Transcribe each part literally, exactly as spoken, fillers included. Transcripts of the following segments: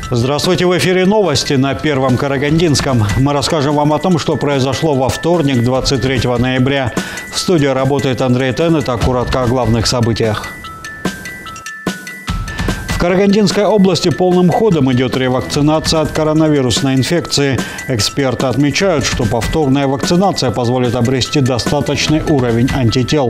Здравствуйте, в эфире новости на Первом Карагандинском. Мы расскажем вам о том, что произошло во вторник, двадцать третьего ноября. В студии работает Андрей Тен. Итак, коротко о главных событиях. В Карагандинской области полным ходом идет ревакцинация от коронавирусной инфекции. Эксперты отмечают, что повторная вакцинация позволит обрести достаточный уровень антител.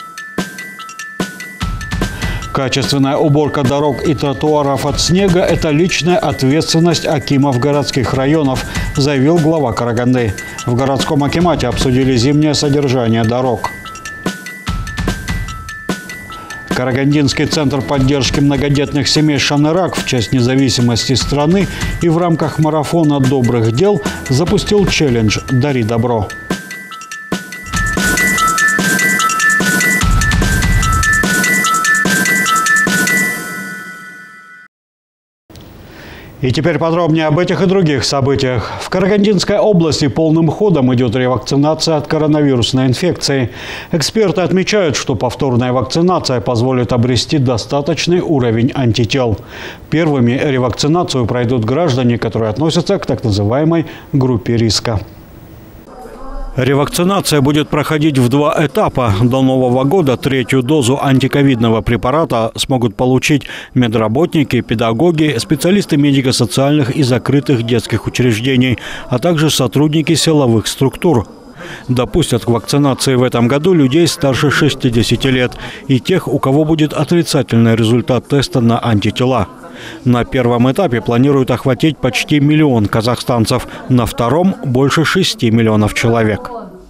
Качественная уборка дорог и тротуаров от снега – это личная ответственность акимов городских районов, заявил глава Караганды. В городском акимате обсудили зимнее содержание дорог. Карагандинский центр поддержки многодетных семей «Шанырак» в честь независимости страны и в рамках марафона добрых дел запустил челлендж «Дари добро». И теперь подробнее об этих и других событиях. В Карагандинской области полным ходом идет ревакцинация от коронавирусной инфекции. Эксперты отмечают, что повторная вакцинация позволит обрести достаточный уровень антител. Первыми ревакцинацию пройдут граждане, которые относятся к так называемой группе риска. Ревакцинация будет проходить в два этапа. До Нового года третью дозу антиковидного препарата смогут получить медработники, педагоги, специалисты медико-социальных и закрытых детских учреждений, а также сотрудники силовых структур. Допустят к вакцинации в этом году людей старше шестидесяти лет и тех, у кого будет отрицательный результат теста на антитела. На первом этапе планируют охватить почти миллион казахстанцев, на втором – больше шести миллионов человек.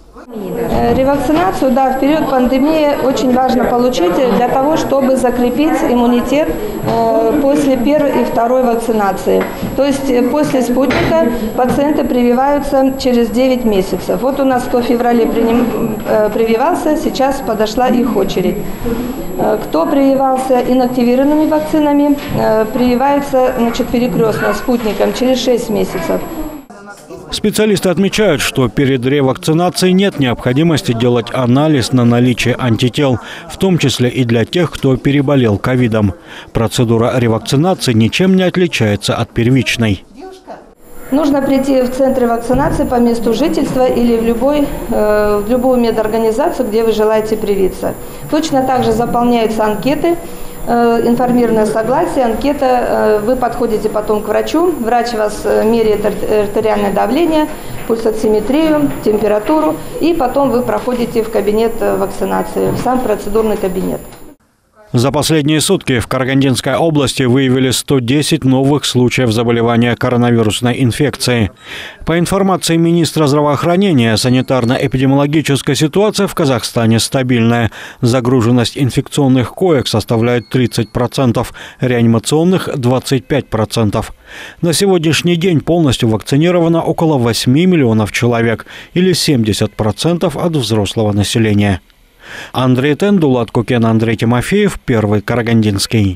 Ревакцинацию, да, в период пандемии очень важно получить для того, чтобы закрепить иммунитет э, после первой и второй вакцинации. То есть после спутника пациенты прививаются через девять месяцев. Вот у нас кто в феврале приним, э, прививался, сейчас подошла их очередь. Э, кто прививался инактивированными вакцинами, э, прививается, значит, перекрестно спутником через шесть месяцев. Специалисты отмечают, что перед ревакцинацией нет необходимости делать анализ на наличие антител, в том числе и для тех, кто переболел ковидом. Процедура ревакцинации ничем не отличается от первичной. Нужно прийти в центр вакцинации по месту жительства или в, любой, э, в любую медорганизацию, где вы желаете привиться. Точно так же заполняются анкеты. Информированное согласие, анкета, вы подходите потом к врачу, врач вас меряет артериальное давление, пульсоксиметрию, температуру, и потом вы проходите в кабинет вакцинации, в сам процедурный кабинет. За последние сутки в Карагандинской области выявили сто десять новых случаев заболевания коронавирусной инфекцией. По информации министра здравоохранения, санитарно-эпидемиологическая ситуация в Казахстане стабильная. Загруженность инфекционных коек составляет тридцать процентов, реанимационных – двадцать пять процентов. На сегодняшний день полностью вакцинировано около восьми миллионов человек, или семьдесят процентов от взрослого населения. Андрей Тен, Дулат Кукен, Андрей Тимофеев, Первый Карагандинский.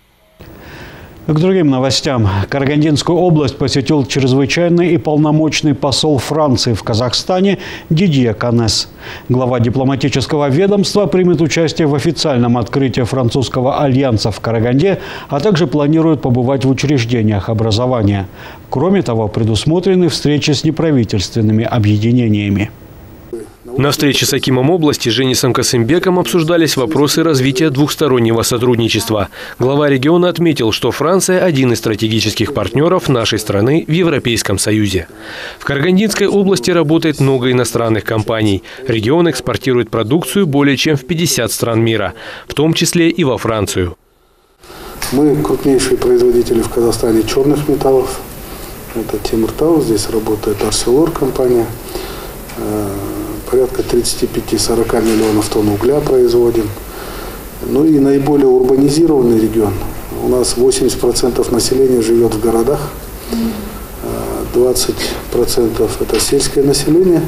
К другим новостям. Карагандинскую область посетил чрезвычайный и полномочный посол Франции в Казахстане Дидье Канес. Глава дипломатического ведомства примет участие в официальном открытии французского альянса в Караганде, а также планирует побывать в учреждениях образования. Кроме того, предусмотрены встречи с неправительственными объединениями. На встрече с акимом области Женисом Касымбеком обсуждались вопросы развития двухстороннего сотрудничества. Глава региона отметил, что Франция – один из стратегических партнеров нашей страны в Европейском Союзе. В Карагандинской области работает много иностранных компаний. Регион экспортирует продукцию более чем в пятьдесят стран мира, в том числе и во Францию. Мы крупнейшие производители в Казахстане черных металлов. Это Темиртау, здесь работает Арселор компания. Порядка тридцати пяти — сорока миллионов тонн угля производим. Ну и наиболее урбанизированный регион. У нас восемьдесят процентов населения живет в городах, двадцать процентов это сельское население.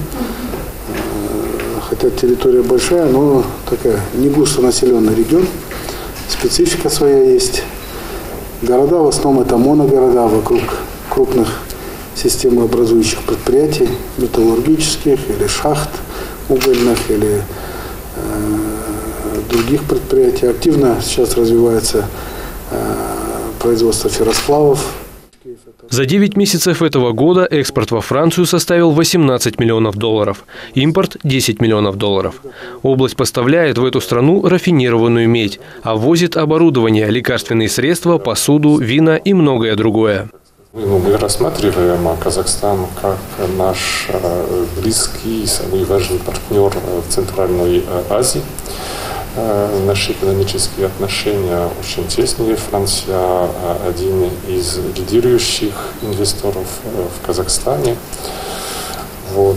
Хотя территория большая, но такая не густонаселенный регион. Специфика своя есть. Города в основном это моногорода вокруг крупных системообразующих предприятий, металлургических или шахт угольных, или э, других предприятий. Активно сейчас развивается э, производство ферросплавов. За девять месяцев этого года экспорт во Францию составил восемнадцать миллионов долларов, импорт – десять миллионов долларов. Область поставляет в эту страну рафинированную медь, а ввозит оборудование, лекарственные средства, посуду, вина и многое другое. Мы рассматриваем Казахстан как наш близкий, самый важный партнер в Центральной Азии. Наши экономические отношения очень тесные. Франция один из лидирующих инвесторов в Казахстане. Вот.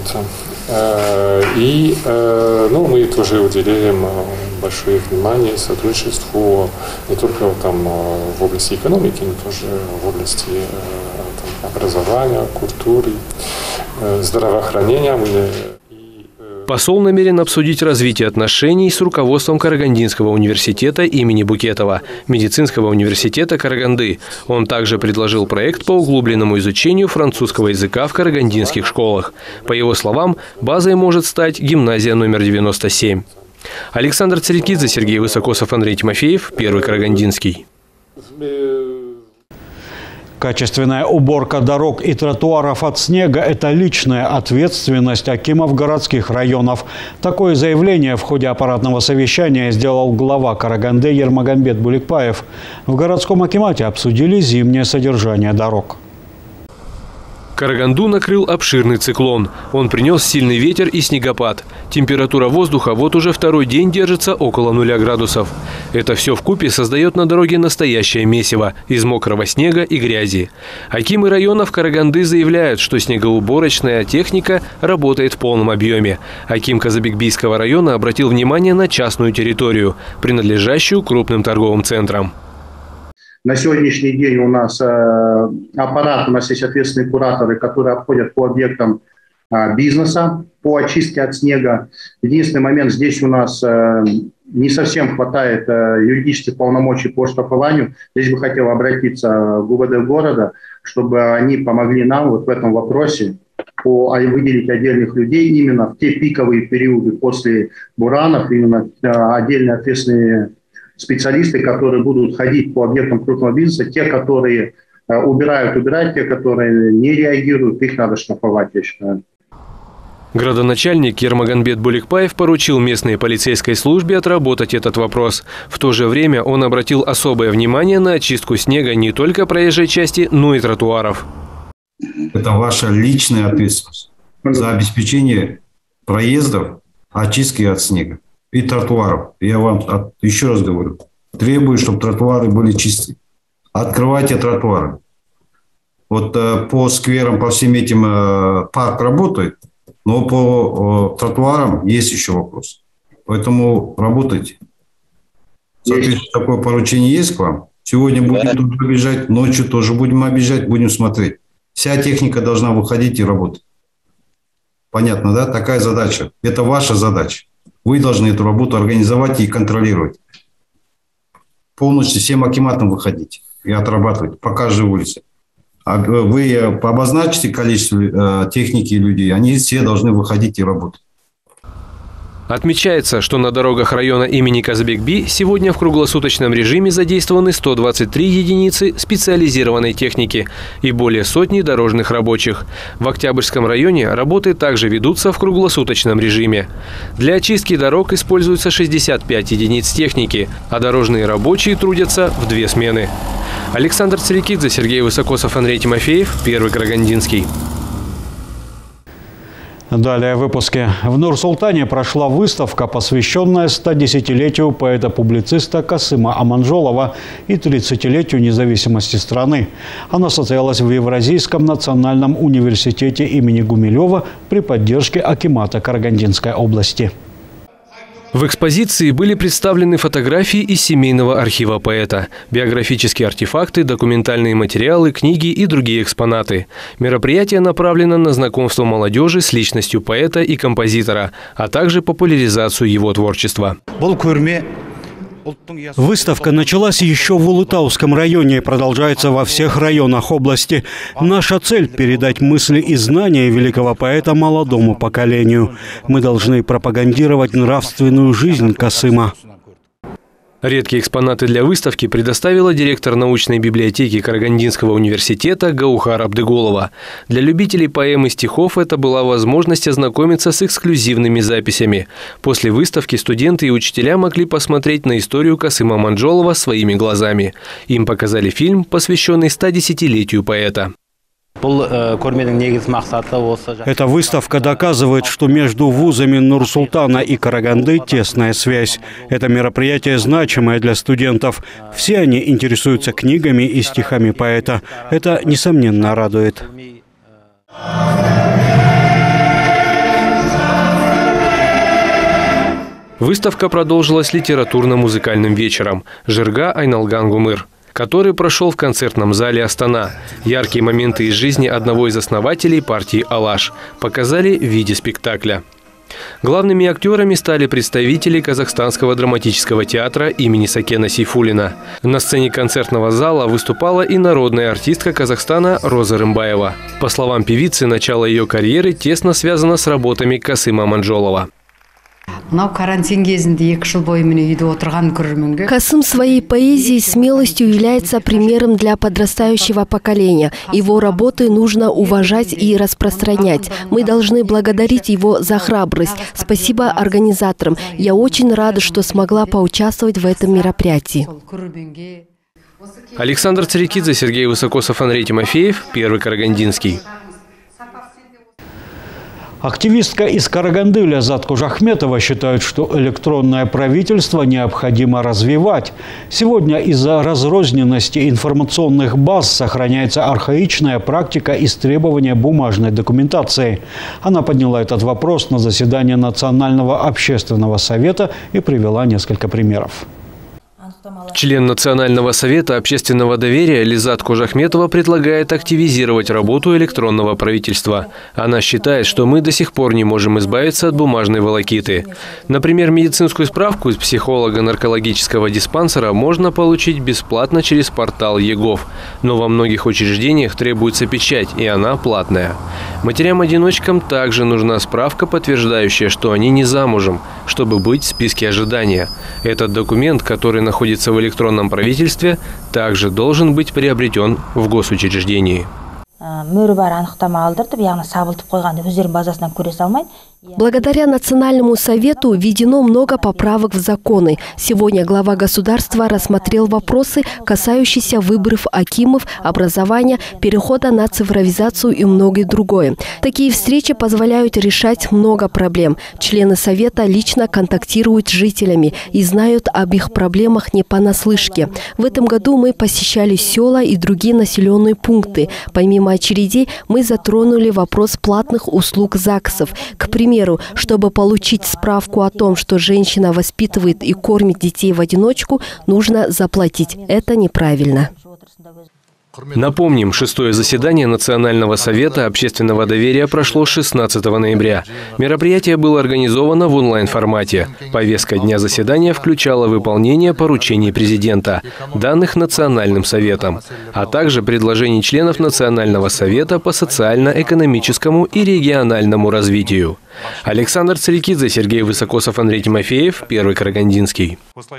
И ну, мы тоже уделяем большое внимание сотрудничеству не только там, в области экономики, но тоже в области там, образования, культуры, здравоохранения. Посол намерен обсудить развитие отношений с руководством Карагандинского университета имени Букетова, медицинского университета Караганды. Он также предложил проект по углубленному изучению французского языка в карагандинских школах. По его словам, базой может стать гимназия номер девяносто семь. Александр Царикидзе, Сергей Высокосов, Андрей Тимофеев, Первый Карагандинский. Качественная уборка дорог и тротуаров от снега – это личная ответственность акимов городских районов. Такое заявление в ходе аппаратного совещания сделал глава Караганды Ермагамбет Буликпаев. В городском акимате обсудили зимнее содержание дорог. Караганду накрыл обширный циклон. Он принес сильный ветер и снегопад. Температура воздуха вот уже второй день держится около нуля градусов. Это все вкупе создает на дороге настоящее месиво из мокрого снега и грязи. Акимы районов Караганды заявляют, что снегоуборочная техника работает в полном объеме. Аким Казабекбийского района обратил внимание на частную территорию, принадлежащую крупным торговым центрам. На сегодняшний день у нас э, аппарат, у нас есть ответственные кураторы, которые обходят по объектам э, бизнеса, по очистке от снега. Единственный момент, здесь у нас э, не совсем хватает э, юридических полномочий по штрафованию. Здесь бы хотел обратиться в ГУВД города, чтобы они помогли нам вот в этом вопросе по выделить отдельных людей именно в те пиковые периоды после буранов, именно э, отдельно ответственные специалисты, которые будут ходить по объектам крупного бизнеса, те, которые э, убирают, убирают, те, которые не реагируют, их надо штрафовать, я считаю. Градоначальник Ермагамбет Буликпаев поручил местной полицейской службе отработать этот вопрос. В то же время он обратил особое внимание на очистку снега не только проезжей части, но и тротуаров. Это ваша личная ответственность за обеспечение проездов, очистки от снега и тротуаров. Я вам еще раз говорю, требую, чтобы тротуары были чистые. Открывайте тротуары. Вот э, по скверам, по всем этим э, парк работает, но по э, тротуарам есть еще вопрос. Поэтому работайте. Соответственно, такое поручение есть к вам. Сегодня будем да. тут объезжать, ночью тоже будем объезжать, будем смотреть. Вся техника должна выходить и работать. Понятно, да? Такая задача. Это ваша задача. Вы должны эту работу организовать и контролировать. Полностью всем акиматам выходить и отрабатывать по каждой улице. Вы обозначите количество техники и людей, они все должны выходить и работать. Отмечается, что на дорогах района имени Казабекби сегодня в круглосуточном режиме задействованы сто двадцать три единицы специализированной техники и более сотни дорожных рабочих. В Октябрьском районе работы также ведутся в круглосуточном режиме. Для очистки дорог используются шестьдесят пять единиц техники, а дорожные рабочие трудятся в две смены. Александр Царикидзе, Сергей Высокосов, Андрей Тимофеев, Первый Карагандинский. Далее в выпуске. В Нур-Султане прошла выставка, посвященная стодесятилетию поэта-публициста Касыма Аманжолова и тридцатилетию независимости страны. Она состоялась в Евразийском национальном университете имени Гумилева при поддержке акимата Карагандинской области. В экспозиции были представлены фотографии из семейного архива поэта, биографические артефакты, документальные материалы, книги и другие экспонаты. Мероприятие направлено на знакомство молодежи с личностью поэта и композитора, а также популяризацию его творчества. Выставка началась еще в Улытауском районе и продолжается во всех районах области. Наша цель – передать мысли и знания великого поэта молодому поколению. Мы должны пропагандировать нравственную жизнь Касыма. Редкие экспонаты для выставки предоставила директор научной библиотеки Карагандинского университета Гаухар Абдыголова. Для любителей поэм и стихов это была возможность ознакомиться с эксклюзивными записями. После выставки студенты и учителя могли посмотреть на историю Касыма Аманджолова своими глазами. Им показали фильм, посвященный стодесятилетию поэта. Эта выставка доказывает, что между вузами Нур-Султана и Караганды тесная связь. Это мероприятие значимое для студентов. Все они интересуются книгами и стихами поэта. Это, несомненно, радует. Выставка продолжилась литературно-музыкальным вечером «Жирга Айналган Гумыр», который прошел в концертном зале «Астана». Яркие моменты из жизни одного из основателей партии «Алаш» показали в виде спектакля. Главными актерами стали представители Казахстанского драматического театра имени Сакена Сейфуллина. На сцене концертного зала выступала и народная артистка Казахстана Роза Рымбаева. По словам певицы, начало ее карьеры тесно связано с работами Касыма Аманджолова. Касым своей поэзией и смелостью является примером для подрастающего поколения. Его работы нужно уважать и распространять. Мы должны благодарить его за храбрость. Спасибо организаторам. Я очень рада, что смогла поучаствовать в этом мероприятии. Александр Царикидзе, Сергей Высокосов, Андрей Тимофеев, Первый Карагандинский. Активистка из Караганды Ляззат Кожахметова считает, что электронное правительство необходимо развивать. Сегодня из-за разрозненности информационных баз сохраняется архаичная практика истребования бумажной документации. Она подняла этот вопрос на заседании Национального общественного совета и привела несколько примеров. Член Национального совета общественного доверия Ляззат Кожахметова предлагает активизировать работу электронного правительства. Она считает, что мы до сих пор не можем избавиться от бумажной волокиты. Например, медицинскую справку из психолого-наркологического диспансера можно получить бесплатно через портал ЕГОВ. Но во многих учреждениях требуется печать, и она платная. Матерям-одиночкам также нужна справка, подтверждающая, что они не замужем, чтобы быть в списке ожидания. Этот документ, который находится в электронном правительстве, также должен быть приобретен в госучреждении. Благодаря Национальному совету введено много поправок в законы. Сегодня глава государства рассмотрел вопросы, касающиеся выборов акимов, образования, перехода на цифровизацию и многое другое. Такие встречи позволяют решать много проблем. Члены совета лично контактируют с жителями и знают об их проблемах не понаслышке. В этом году мы посещали села и другие населенные пункты. Помимо очередей мы затронули вопрос платных услуг ЗАГСов. К примеру, чтобы получить справку о том, что женщина воспитывает и кормит детей в одиночку, нужно заплатить. Это неправильно. Напомним, шестое заседание Национального совета общественного доверия прошло шестнадцатого ноября. Мероприятие было организовано в онлайн-формате. Повестка дня заседания включала выполнение поручений президента, данных Национальным советом, а также предложений членов Национального совета по социально-экономическому и региональному развитию. Александр Царикидзе, Сергей Высокосов, Андрей Тимофеев, Первый Карагандинский.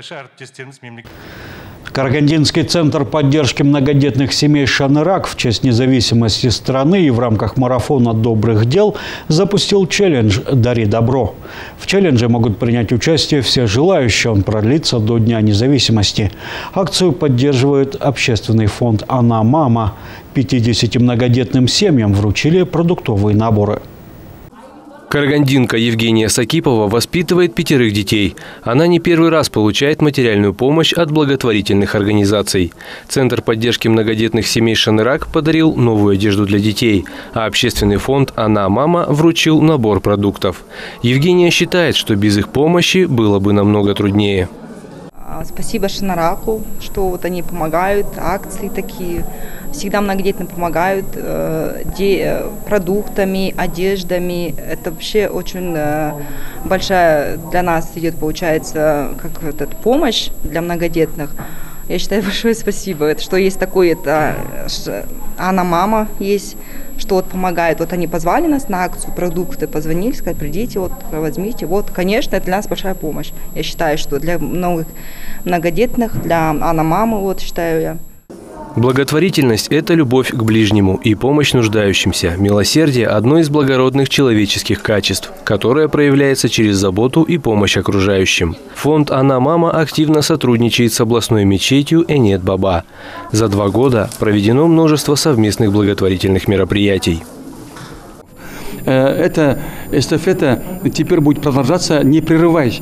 Карагандинский центр поддержки многодетных семей «Шанырак» в честь независимости страны и в рамках марафона добрых дел запустил челлендж «Дари добро». В челлендже могут принять участие все желающие. Он продлится до Дня независимости. Акцию поддерживает общественный фонд «Она мама». пятидесяти многодетным семьям вручили продуктовые наборы. Карагандинка Евгения Сакипова воспитывает пятерых детей. Она не первый раз получает материальную помощь от благотворительных организаций. Центр поддержки многодетных семей «Шанырак» подарил новую одежду для детей, а общественный фонд «Она мама» вручил набор продуктов. Евгения считает, что без их помощи было бы намного труднее. Спасибо Шаныраку, что вот они помогают, акции такие. Всегда многодетным помогают э, де, продуктами, одеждами. Это вообще очень э, большая для нас идет, получается, как вот помощь для многодетных. Я считаю, большое спасибо, что есть такое это, Анна Мама есть, что вот помогает. Вот они позвали нас на акцию, продукты, позвонили, сказали, придите, вот возьмите. Вот, конечно, это для нас большая помощь. Я считаю, что для многих многодетных, для Анна Мамы, вот считаю я. Благотворительность – это любовь к ближнему и помощь нуждающимся. Милосердие – одно из благородных человеческих качеств, которое проявляется через заботу и помощь окружающим. Фонд «Анна Мама» активно сотрудничает с областной мечетью Энет Баба. За два года проведено множество совместных благотворительных мероприятий. Эта эстафета теперь будет продолжаться, не прерываясь.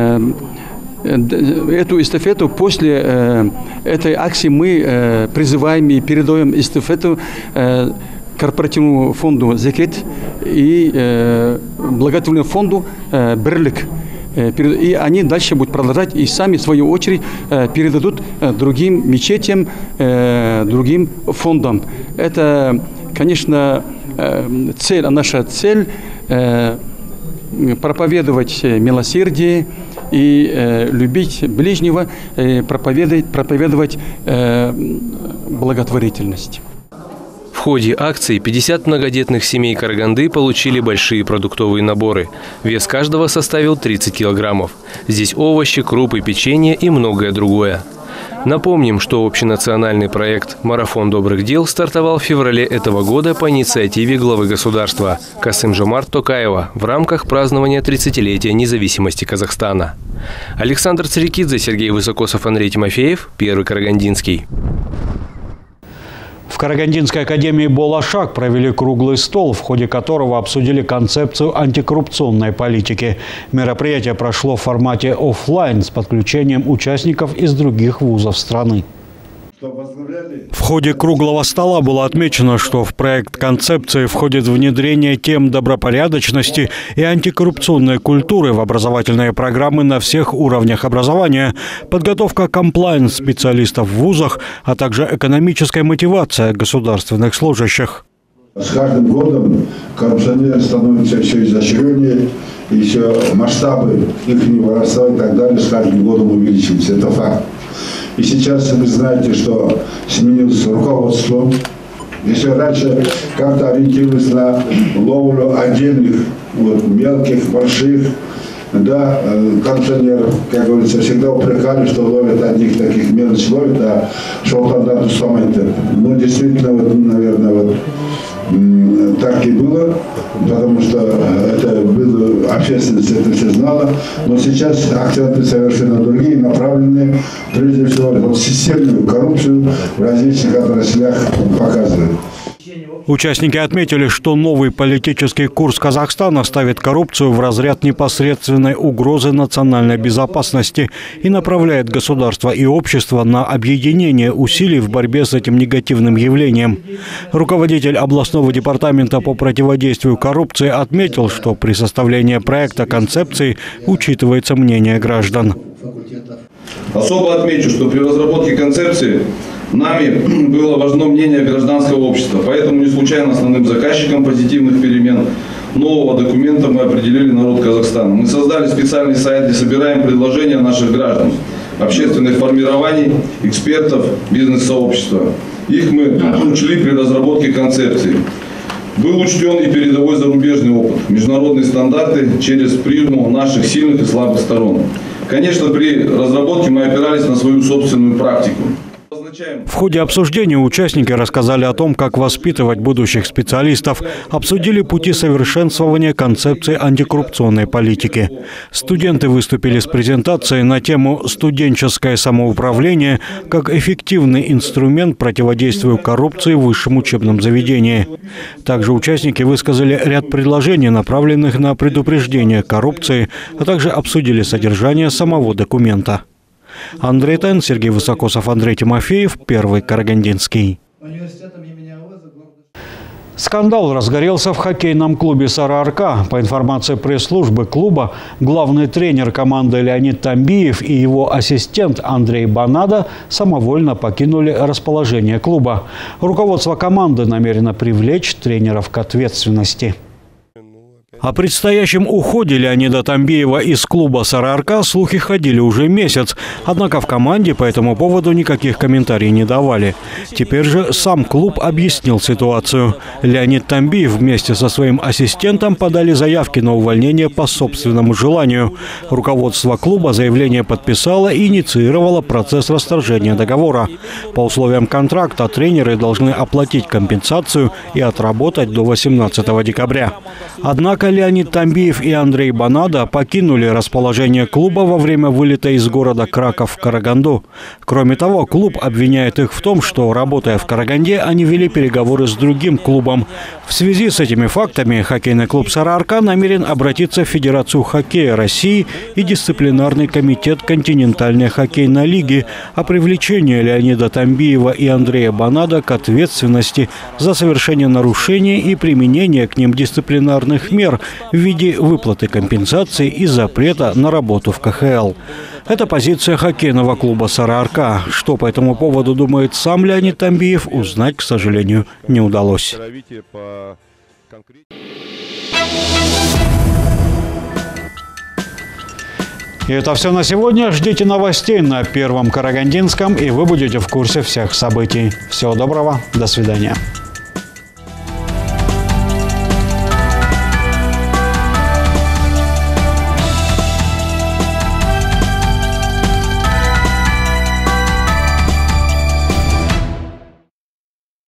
Эту эстафету после э, этой акции мы э, призываем и передаем эстафету э, корпоративному фонду «Зекет» и э, благотворительному фонду э, «Берлик». И они дальше будут продолжать и сами, в свою очередь, э, передадут э, другим мечетям, э, другим фондам. Это, конечно, э, цель, наша цель э, проповедовать милосердие и э, любить ближнего, э, проповедовать, проповедовать э, благотворительность. В ходе акции пятьдесят многодетных семей Караганды получили большие продуктовые наборы. Вес каждого составил тридцать килограммов. Здесь овощи, крупы, печенье и многое другое. Напомним, что общенациональный проект «Марафон добрых дел» стартовал в феврале этого года по инициативе главы государства Касым-Жомарт Токаева в рамках празднования тридцатилетия независимости Казахстана. Александр Царикидзе, Сергей Высокосов, Андрей Тимофеев, Первый Карагандинский. В Карагандинской академии «Болашак» провели круглый стол, в ходе которого обсудили концепцию антикоррупционной политики. Мероприятие прошло в формате офлайн с подключением участников из других вузов страны. В ходе круглого стола было отмечено, что в проект концепции входит внедрение тем добропорядочности и антикоррупционной культуры в образовательные программы на всех уровнях образования, подготовка комплаенс-специалистов в вузах, а также экономическая мотивация государственных служащих. С каждым годом коррупционеры становятся все изощреннее, и все масштабы их воровства и так далее с каждым годом увеличиваются. Это факт. И сейчас вы знаете, что сменилось руководство. Если раньше как-то ориентировались на ловлю отдельных, вот, мелких, больших, да, коррупционеров, как говорится, всегда упрекали, что ловят одних таких мелочь ловят, а шоу-тандату самайты. Ну, действительно, вот, наверное, вот, так и было, потому что это было, общественность это все знала, но сейчас акценты совершенно другие, направленные прежде всего в системную коррупцию в различных отраслях показывают. Участники отметили, что новый политический курс Казахстана ставит коррупцию в разряд непосредственной угрозы национальной безопасности и направляет государство и общество на объединение усилий в борьбе с этим негативным явлением. Руководитель областного департамента по противодействию коррупции отметил, что при составлении проекта концепции учитывается мнение граждан. Особо отмечу, что при разработке концепции нами было важно мнение гражданского общества, поэтому не случайно основным заказчиком позитивных перемен нового документа мы определили народ Казахстана. Мы создали специальный сайт, где собираем предложения наших граждан, общественных формирований, экспертов, бизнес-сообщества. Их мы учли при разработке концепции. Был учтен и передовой зарубежный опыт, международные стандарты через призму наших сильных и слабых сторон. Конечно, при разработке мы опирались на свою собственную практику. В ходе обсуждения участники рассказали о том, как воспитывать будущих специалистов, обсудили пути совершенствования концепции антикоррупционной политики. Студенты выступили с презентацией на тему «Студенческое самоуправление как эффективный инструмент противодействию коррупции в высшем учебном заведении». Также участники высказали ряд предложений, направленных на предупреждение коррупции, а также обсудили содержание самого документа. Андрей Тен, Сергей Высокосов, Андрей Тимофеев, Первый Карагандинский. Скандал разгорелся в хоккейном клубе «Сары-Арка». По информации пресс-службы клуба, главный тренер команды Леонид Тамбиев и его ассистент Андрей Банада самовольно покинули расположение клуба. Руководство команды намерено привлечь тренеров к ответственности. О предстоящем уходе Леонида Тамбиева из клуба «Сарыарка» слухи ходили уже месяц. Однако в команде по этому поводу никаких комментариев не давали. Теперь же сам клуб объяснил ситуацию. Леонид Тамбиев вместе со своим ассистентом подали заявки на увольнение по собственному желанию. Руководство клуба заявление подписало и инициировало процесс расторжения договора. По условиям контракта тренеры должны оплатить компенсацию и отработать до восемнадцатого декабря. Однако Леонид Тамбиев и Андрей Бонадо покинули расположение клуба во время вылета из города Краков в Караганду. Кроме того, клуб обвиняет их в том, что, работая в Караганде, они вели переговоры с другим клубом. В связи с этими фактами хоккейный клуб «Сарыарка» намерен обратиться в Федерацию хоккея России и дисциплинарный комитет континентальной хоккейной лиги о привлечении Леонида Тамбиева и Андрея Бонадо к ответственности за совершение нарушений и применение к ним дисциплинарных мер в виде выплаты компенсации и запрета на работу в ка ха эл. Это позиция хоккейного клуба «Сарыарка». Что по этому поводу думает сам Леонид Тамбиев, узнать, к сожалению, не удалось. И это все на сегодня. Ждите новостей на Первом Карагандинском, и вы будете в курсе всех событий. Всего доброго, до свидания.